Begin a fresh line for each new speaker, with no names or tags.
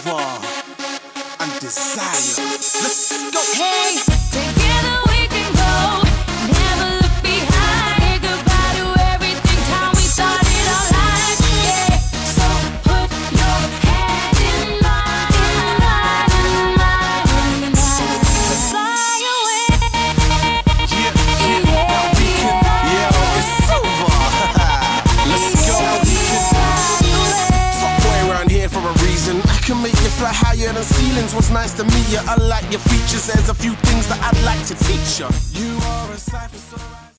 over and desire. Let's go.
Hey, together we can go. Never look behind. Say goodbye to everything. Time we started our life. Yeah. So put your hand in mine, fly away.
Yeah, it's over. Let's go. Top boy around here for a reason. I can make you fly higher than ceilings. Was nice to meet you. I like your features. There's a few things that I'd like to teach you. You are a cipher.